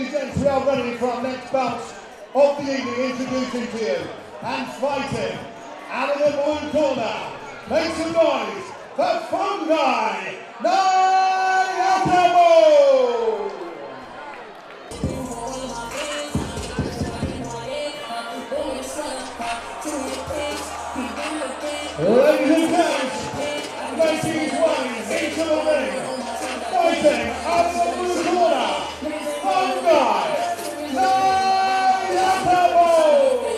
and gents, we are ready for our next bout of the evening. Introducing to you and fighting out of the blue corner. Make some noise for Fungai Nyakabau! Ladies and gents, making his way into the ring, fighting out of the blue corner, Fungai Nyakabau!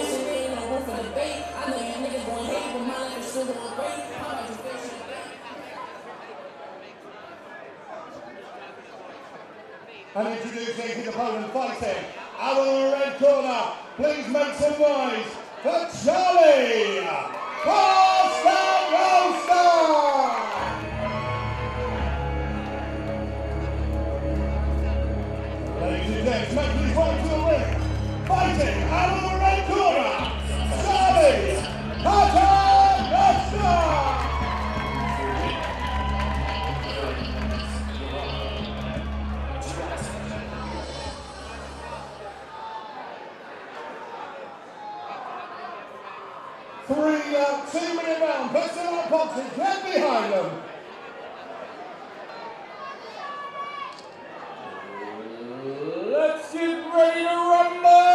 And introducing his opponent, fighting out of the red corner, please make some noise for Charlie Paternoster! Ladies and gents, making his way to the ring, fighting out of the red corner, Charlie Paternoster! Three 2-minute round, personal boxing, get behind them. Let's get ready to rumble!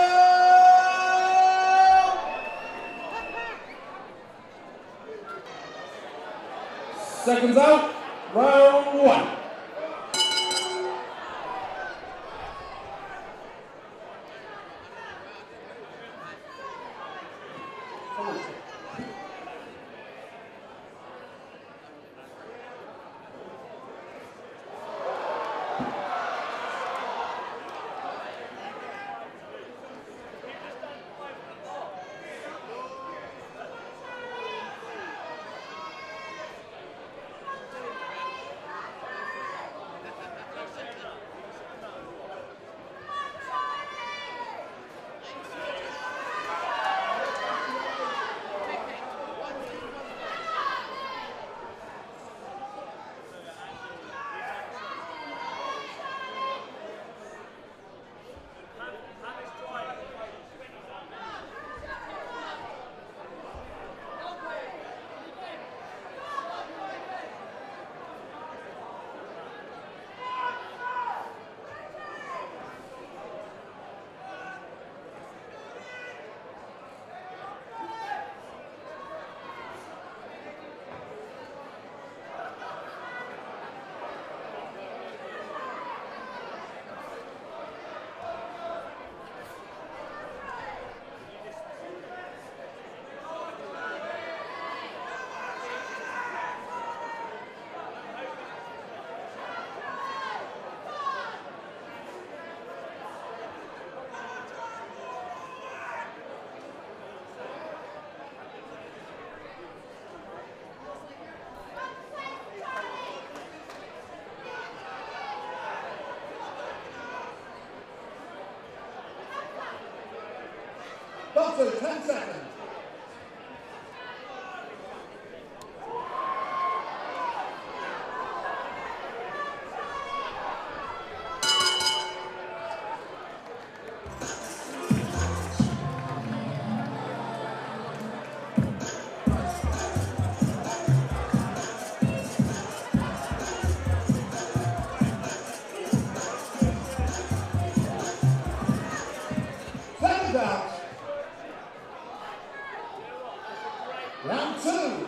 Seconds out, round one. Doctor, 10 seconds. Seconds out. Round two.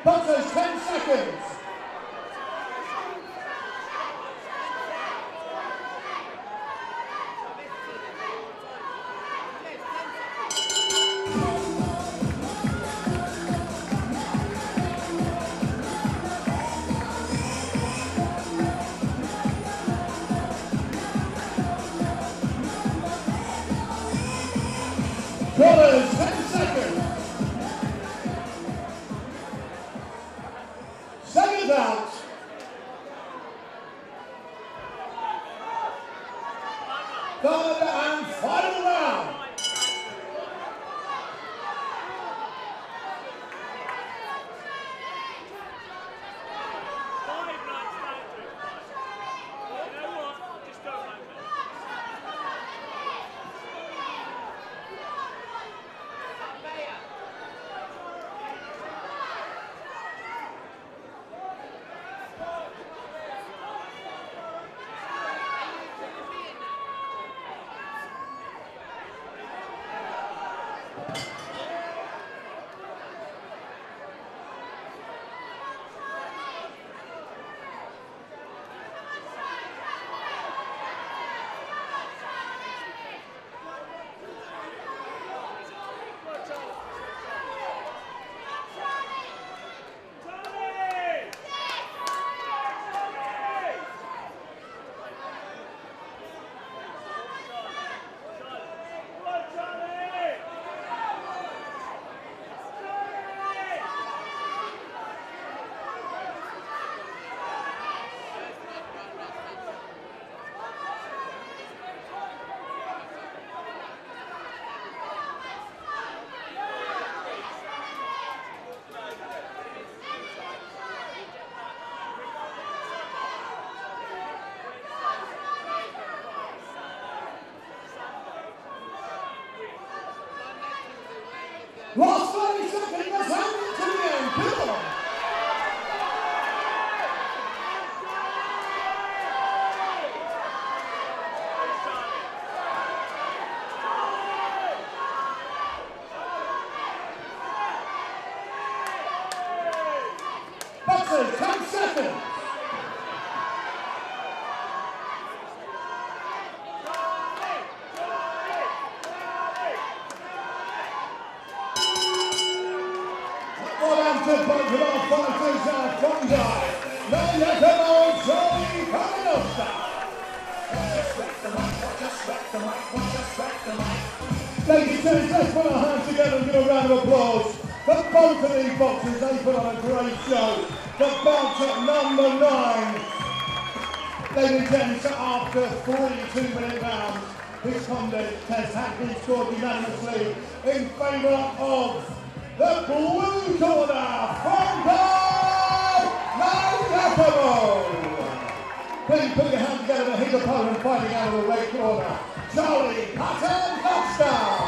Boxers 10 seconds. Quarters, 10 seconds. Seconds out. Third and final round. Last 30 seconds, let's hand it to the end. Come on. Boxers, 10 seconds. To both of our fighters are Fungai Nyakabau and Charlie Paternoster. Ladies and gentlemen, let's put our hands together and give a round of applause for both of these boxers. They put on a great show. The bout at number 9. Ladies and gentlemen, so after 42-minute rounds, this contest has been scored unanimously in favour of the blue corner, Fungai Nyakabau. Please put your hands together to hit the opponent fighting out of the red corner, Charlie Paternoster.